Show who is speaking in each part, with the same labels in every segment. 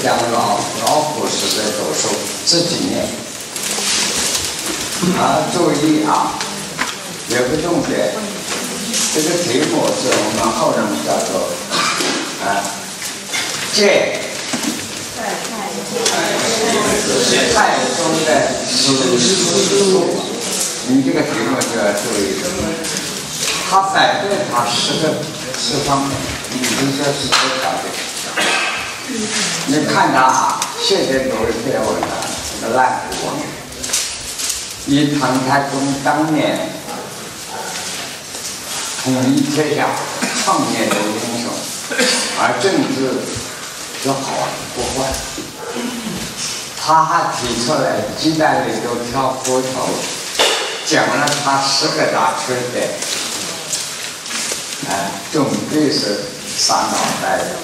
Speaker 1: 讲老古时的读书自己念。注意啊，有个重点，这个题目是我们后人叫做戒。太宗的史书，你这个题目就要注意了。他反对他10方面，你就说10个条件。你看他啊，现在读一篇文章，这个烂古文，以唐太宗当年统一天下、创业的英雄，而政治是好不坏。他还提出来鸡蛋里头挑骨头，讲了他10个大缺点，总归是伤脑袋的。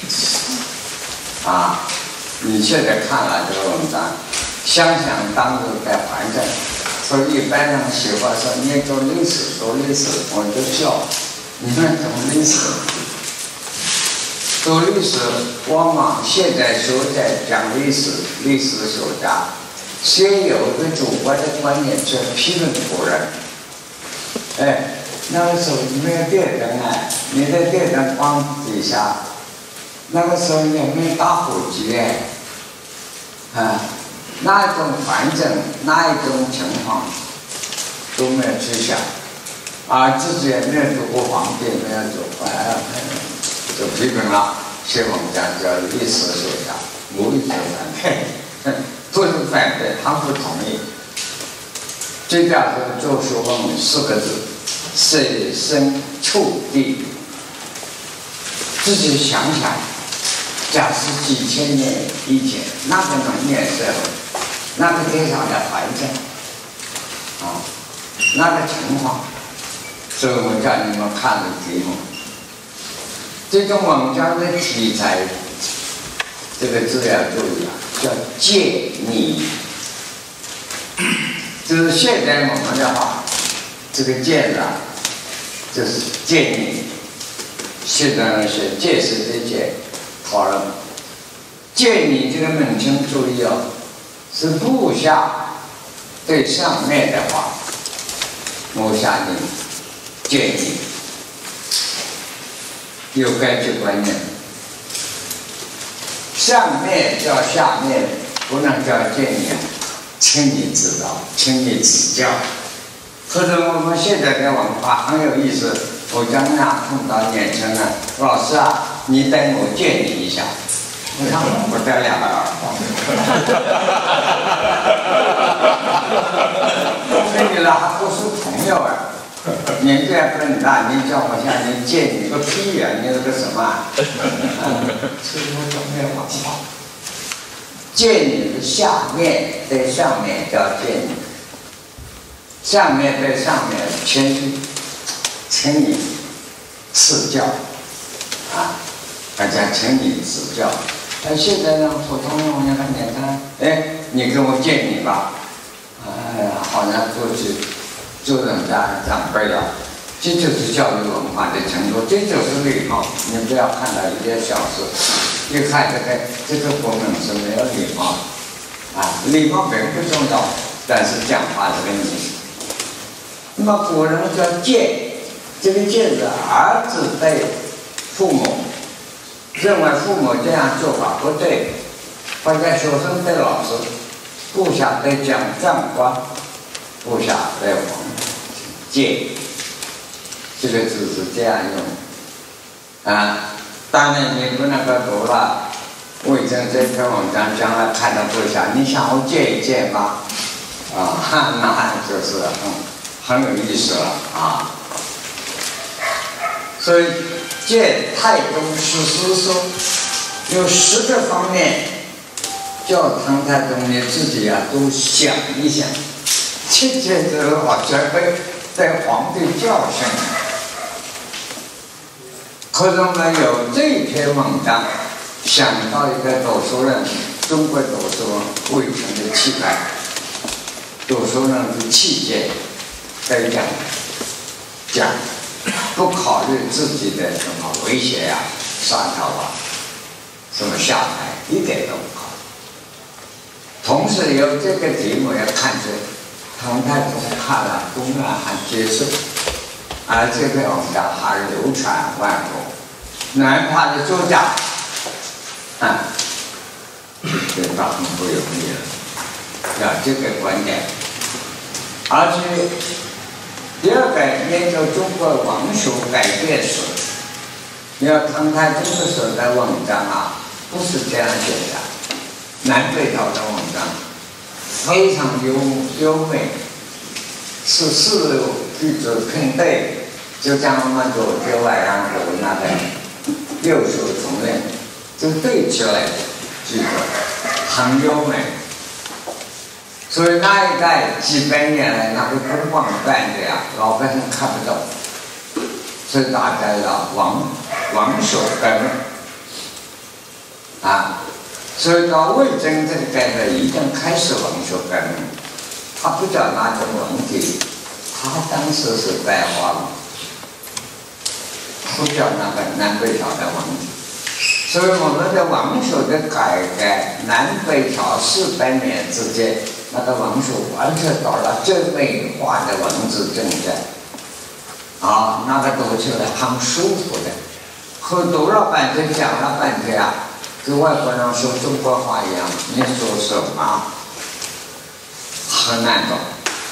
Speaker 1: 你现在看了这个文章，想想当时在环境，所以一般人喜欢说你读历史，我就笑，你们读历史。读历史，往往现在所在讲历史学家，先有一个主观的观念，叫批评古人。那个时候没有电灯你在电灯光底下，那个时候也没有打火机那一种环境，那一种情况都没有去想，自己也没有做过皇帝，没有做过就批评了，写文章叫历史学家，无意反对，不是反对，他不同意。这叫做做学问4个字：设身处地。自己想想，假使几千年以前，那个农业社会，那个地上的环境，那个情况，所以我叫你们看的题目。这种文章的题材，这个字要注意叫戒逆。就是现在我们的话，这个戒字就是戒逆。现在人写戒是这戒，讨论戒逆这个名称注意是部下对上面的话，我下令戒逆。有该这观念，上面叫下面，不能叫建议，请你指导，请你指教。或者我们现在的文化很有意思，我经常碰到年轻人，老师你等我建议一下，我看我带2个耳光，跟你还不是朋友年纪还不很大，你叫我向你借你个屁你是个什么这我都没有文化。借你的下面对上面叫借你，上面对上面谦虚，请你赐教大家请你指教。现在呢，普通人也很简单，你跟我借你吧，好像过去就人家长辈这就是教育文化的程度，这就是礼貌。你不要看到一件小事，一看这个国民是没有礼貌礼貌并不重要，但是讲话这个意思。那么古人叫戒，这个戒是儿子对父母，认为父母这样做法不对，或者学生对老师，部下对长官，部下对皇戒，这个字是这样用当然你不能够读了魏征这篇文章，将来看到部下，你想我戒一戒吗？那就是很有意思了所以戒太宗史书说有10个方面，叫唐太宗你自己都想一想，切切的好像被皇帝教训。可是我们有这篇文章，想到一个读书人，中国读书人未曾的气派，读书人的气节，在讲不考虑自己的什么危险杀头什么下台，一点都不考虑。同时有这个题目要看出唐太宗看了公然还接受，而这个我们讲还流传万古，哪怕的作家，这个很不容易了，要这个观点。而且第二个研究中国王学改变史，要唐太宗的时候的文章啊，不是这样写的。南北朝的文章非常优美，是四六句子拼对，就像我们做这外洋国那个六书重练，就对起来的句子很优美。所以那一代几百年来那个公网办的呀，老百姓看不懂，所以大家要王守根啊。所以到魏征这个代的已经开始王守根，他不叫那种文体，他当时是白话文，不叫那个南北朝的文体。所以我们的王守的改革，南北朝400年之间，那个王守完全到了最美化的文字正在，那个读起来很舒服的，可读了半天讲了半天啊，跟外国人说中国话一样，你说什么很难懂。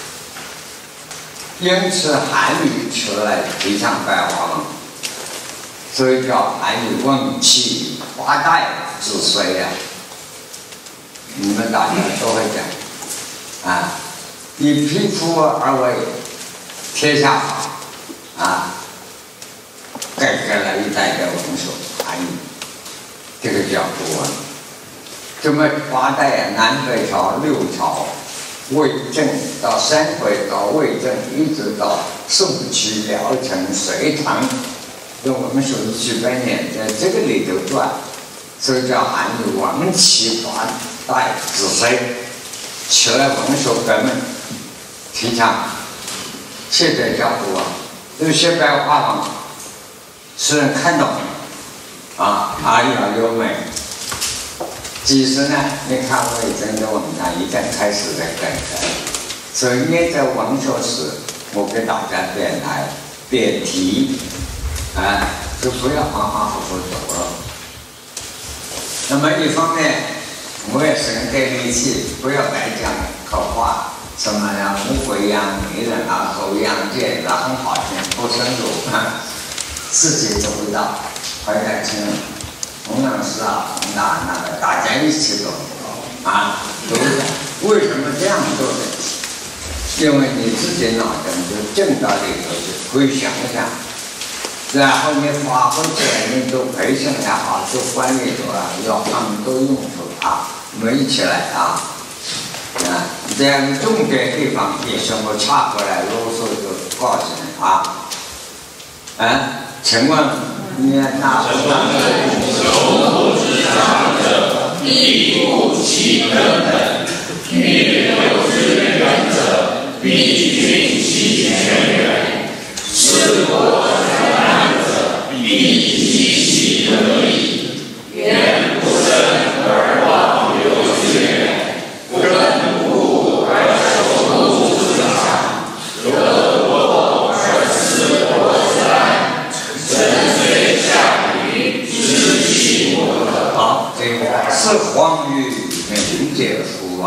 Speaker 1: 因此韩语出来提倡白话文，所以叫韩语文气华代之髓啊。你们大家都会讲啊，以匹夫而为天下法改革了一代的文学韩语，这个叫古文。这么华代南北朝6朝，魏晋到三回到魏晋，一直到宋齐辽陈隋唐，用我们说几百年在这个里头转，所以叫韩语王气华代之髓，起了文学革命，提倡现在叫古文，有些白话文使人看懂要优美。其实呢，你看魏征的文章已经开始在改革，所以沿着文学史，我给大家点题就不要马马虎虎走了。那么一方面，我也是给力气，不要白讲口话，什么乌龟养美人狗养贱很好听，不深入自己做不到，回来听同样是大家一起走对不对？为什么这样做呢？因为你自己脑中就进到里头去，会想一想，然后你发挥起来，你做培训也好，做管理者有很多用处我们一起来这样重点地方也是我插过来啰嗦就告诉你请问你那
Speaker 2: 求不知常者，必不其根本；欲有之源者，必尽其全源；是国之难者，必极其得意。言不深而忘有之源，根固而守不之常，得国而失国之安，身虽下愚，知其不可。
Speaker 1: 好，这个是黄于明解夫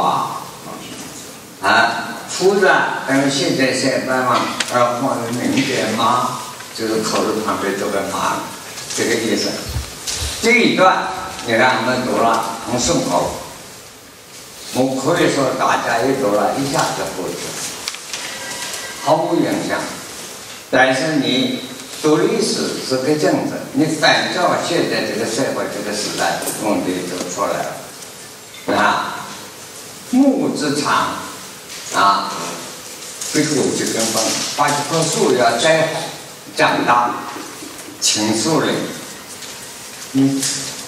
Speaker 1: 夫子跟现在写白嘛，黄于明解吗？就是口字旁边这个马，这个意思。这一段你看我们读了很顺口，我可以说大家一读了一下就过去了，毫无影响。但是你读历史是个政治，你反照现在这个社会这个时代，问题就出来了木之长非土之根本，把这棵树要栽好长大，请树林，你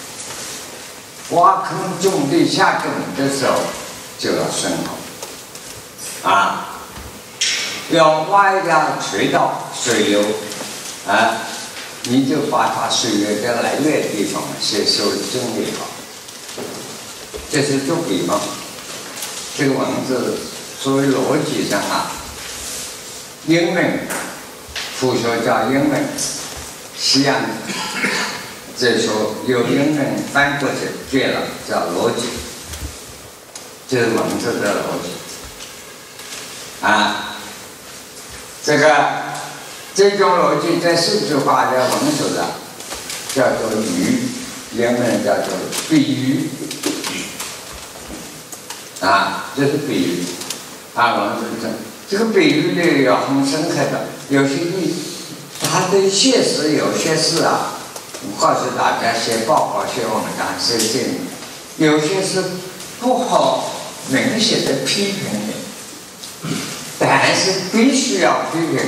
Speaker 1: 挖坑种地下种的时候就要顺口要挖一条渠道水流你就把它水源的来源地方先修整理好。这是做比方，这个文字作为逻辑上英文复学叫英文，西洋这说有英文翻过去对了，叫逻辑，这是文字的逻辑这种逻辑在戏剧化的文学上叫做语，英文叫做比喻这是比喻文字上这个比喻呢要很深刻的，有些它对现实有些事告诉大家写报告、写文章、写建议，有些是不好明显的批评的，但是必须要批评，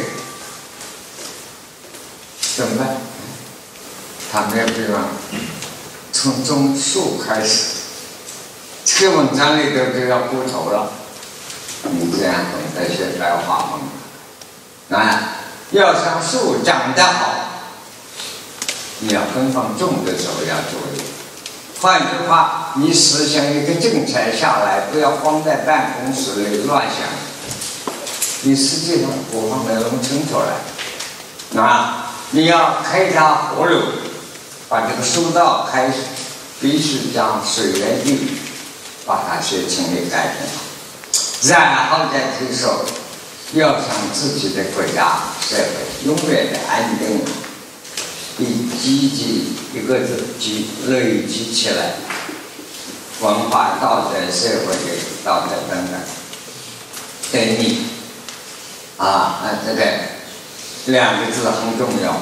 Speaker 1: 怎么办？他们要比方从种树开始，这个文章里头就要过头了。你这样懂得写白话文要让树长得好，你要跟放种的时候要注意。换句话，你实行一个政策下来，不要光在办公室里乱想，你实际上不放在农村出来。你要开它河流，把这个疏道开始，必须将水源地把它先清理改变好，然后再推手，要让自己的国家社会永远的安定，以积极一个字累积起来，文化、道德、社会的道德等等，对你这个两个字很重要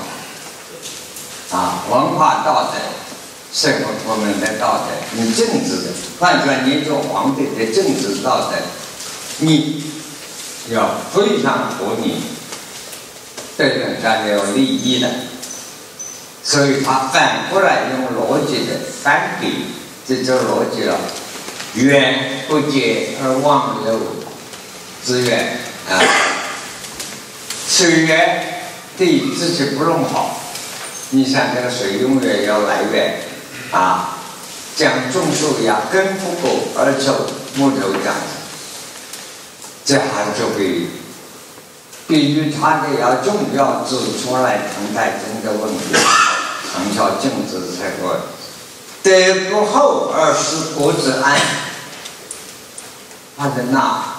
Speaker 1: 文化道德、社会方面的道德，你政治的，换句话，你做皇帝的政治道德，你要非常合理，对人家有利益的。所以他反过来用逻辑的反比，这就逻辑了。源不竭而忘流之源水源地自己不弄好，你想这个水永远要来源像种树一样，根不够而且木头长，这还就比喻它的要重要指出来唐太宗的问题。唐朝政治社会，德不厚而失国之安。他的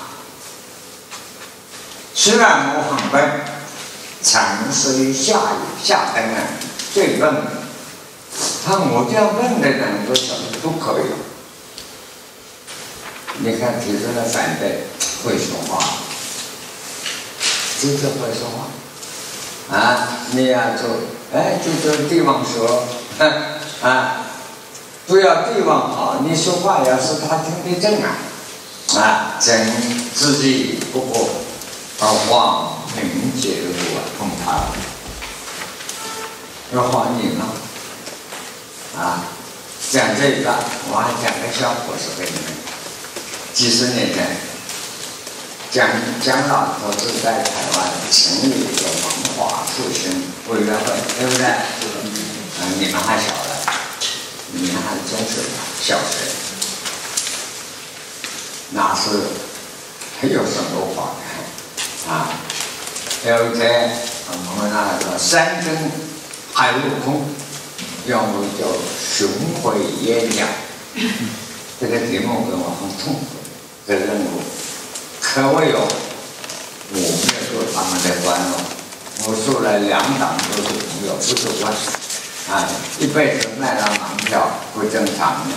Speaker 1: 虽然我很笨，常识下等人最笨。我这样笨的人都不可以。你看提出了反对，会说话，真的会说话你要做。就这地方说，不要地方好，你说话要是他听得正正自己不过，而忘明解路碰他，要还你呢讲这个，我还讲个小故事给你们。几十年前，蒋老头子在台湾成立一个文化复兴委员会，对不对？你们还小了，你们还是中学、小学，那是很有生活化的有一天，我们那个山珍海陆空，要么叫巡回演讲，这个题目给我很痛苦的任务。可谓有我没有做他们的官我做了2党都是朋友，不是官一辈子卖了盲票不正常的。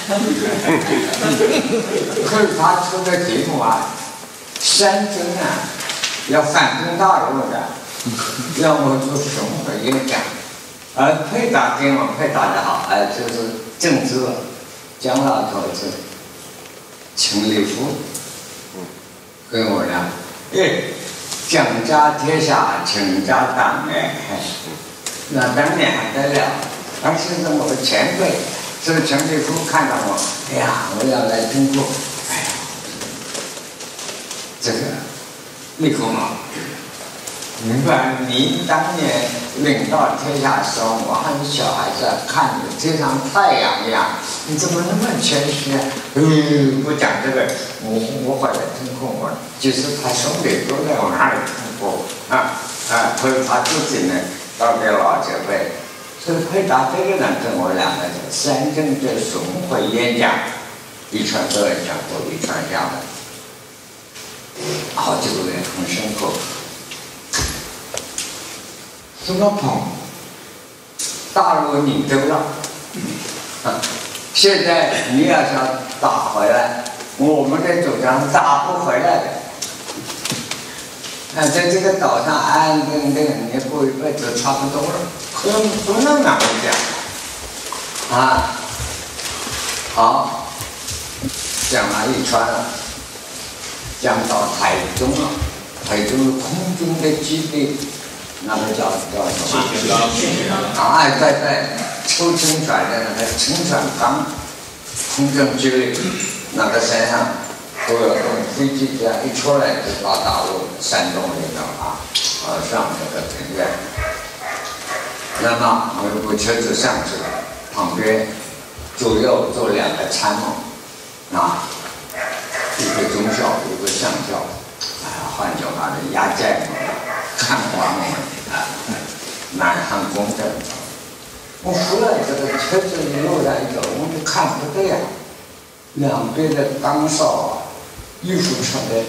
Speaker 1: 可是他出的题目山珍要反攻大陆的，要么做巡回演讲，而配搭跟我配搭的好，就是政治蒋老头子、秦立夫。跟我俩，蒋家天下，倾家荡那当年还得了。而现在我的前辈，这个陈立夫看到我，我要来中国，这个立功了。 明白？您当年领导天下时候，我还是小孩子，看你就像太阳一样，你怎么那么谦虚啊？不讲这个，我回来听空我，就是他兄弟都在我那里听过所以他自己呢，到给老前辈，所以回答这个人跟我两个人，深圳的巡回演讲，一传都要讲过，一传讲的，好几个人很深刻。怎么捧？大陆你丢了，现在你要想打回来，我们的主张打不回来的。在这个岛上安安定定，你过一辈子差不多了，不能那么讲好，讲了一川了，讲到台中了，台中空军的基地。那个叫什么？对，抽清泉的那个清泉岗空军基地，那个山上都有种飞机这样一出来就到大陆山东那个上那个庭院。那么我们部车子上去了，旁边左右坐两个参谋，一个中校，一个上校，换叫他的压寨嘛。看完南汉公正，我出来这个车子一路来走，我就看不对两边的岗哨衣服穿的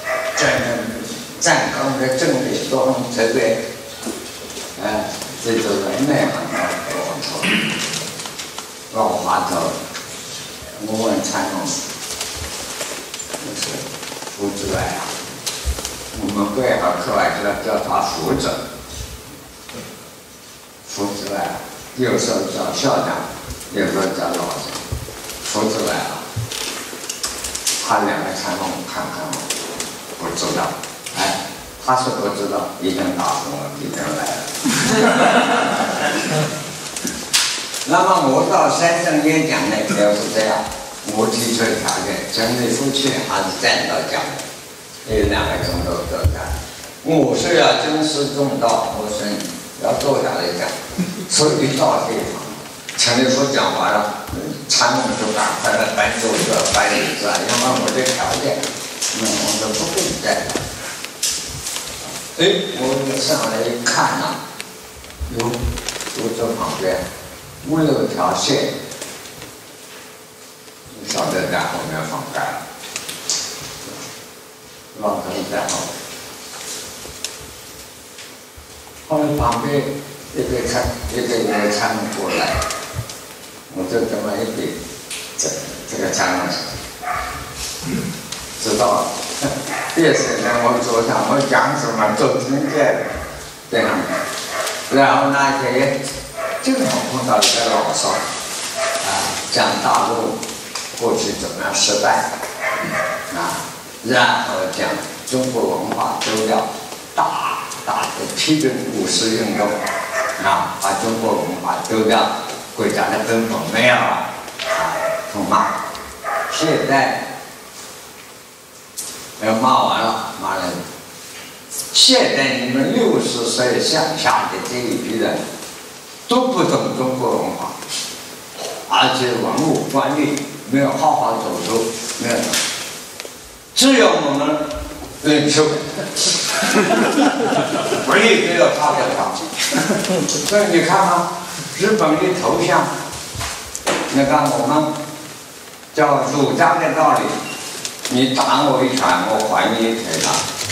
Speaker 1: 站岗的正理都很特别，这就是内行的我说，老滑头，我问参谋，就是胡志伟我们贵校课外叫他胡子，胡子外，有时候叫校长，有时候叫老师，胡子外他两个参谋看看我，不知道，他说不知道，已经打死我，已经来了。那么我到山东演讲呢，就是这样，我提出条件，整理出去还是站到讲的。2个钟头都干，我是要尊师重道，我是要坐下来讲，所以到地方，陈立夫讲完了，参谋就赶快来搬桌子、搬椅子，因为我的条件，我就不给你带了。我上来一看我这旁边5、6条线，你晓得在后面放开了。老头在后，后来旁边一个参谋过来，我就这么一比，这个参谋知道了，别是在我桌上，我讲什么都听见了，这样的。然后那天也正好碰到一个老少，讲大陆过去怎么样失败，然后讲中国文化丢掉，大的批评五四运动，把中国文化丢掉，国家的根本没有痛骂。现在骂完了，骂了。现在你们60岁向下的这一批人都不懂中国文化，而且文物管理没有好好走出，没有。只有我们领袖，唯一只有他表达。所以你看看日本的头像，你看我们叫儒家的道理，你打我一拳，我还你一腿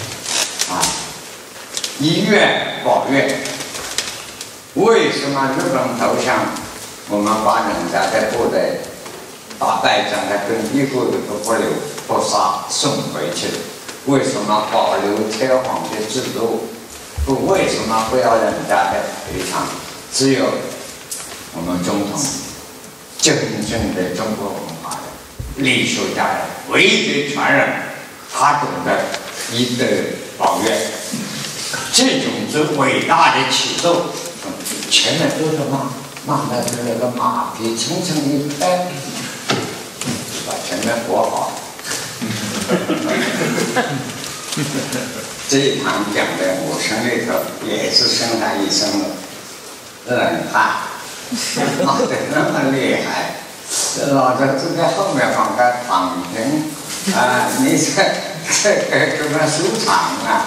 Speaker 1: 以怨报怨。为什么日本头像我们把人家的部队打败仗的跟一个都不留不杀送回去？为什么保留天皇的制度？为什么不要人家的赔偿？只有我们总统真正的中国文化的历史家人，唯一的传人，他懂得以德报怨。这种是伟大的启动。前面都是骂的是那个马屁轻轻一拍，把前面活好。 这一堂讲的五声里头也是生他一声冷汗，骂得那么厉害，老头子在后面放个躺平啊，你这个什么收场啊？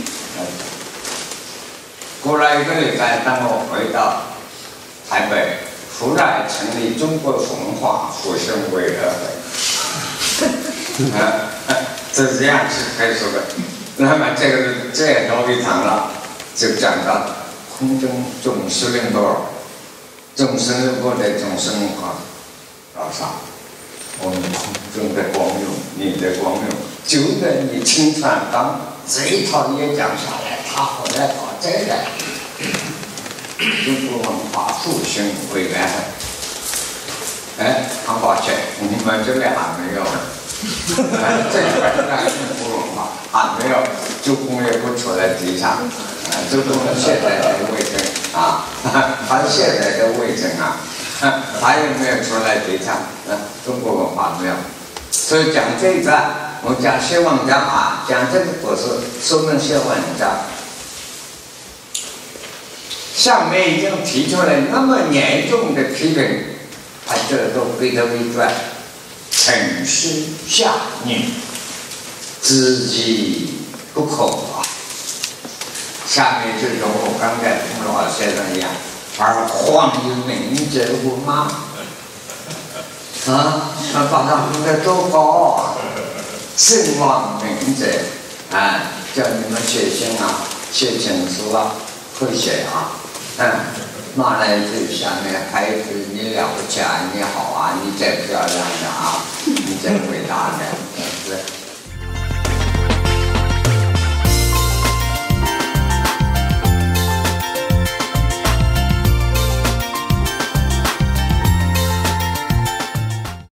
Speaker 1: 过了1个礼拜，当我回到台北，忽然成立中国文化复兴委员会，就这样是开始的。那么这头一堂了，就讲到空中总司令部，总司令部的总司令官老少，我们空中的光荣，你的光荣，就在你清川刚这一套也讲下来，他后来搞这个中国文化复兴委员会，很抱歉，你们这里还没有。这个中国文化还没有周公也不出来提倡，周公现在的魏征啊，他现在的魏征啊，他也没有出来提倡，中国文化没有，所以讲这一段，我讲写文章啊，讲这个故事，说明写文章。上面已经提出来那么严重的批评，他这都回头一转。臣是下女，知己不可啊！下面就如我刚才同老先生一样，而荒于民者乎吗？把他们的多高啊！圣望民者啊，叫你们写信啊，写情书啊，会写啊，骂了一句，下面还有一句你了不起啊，你好啊，你真漂亮的啊，你真伟大的，是不是？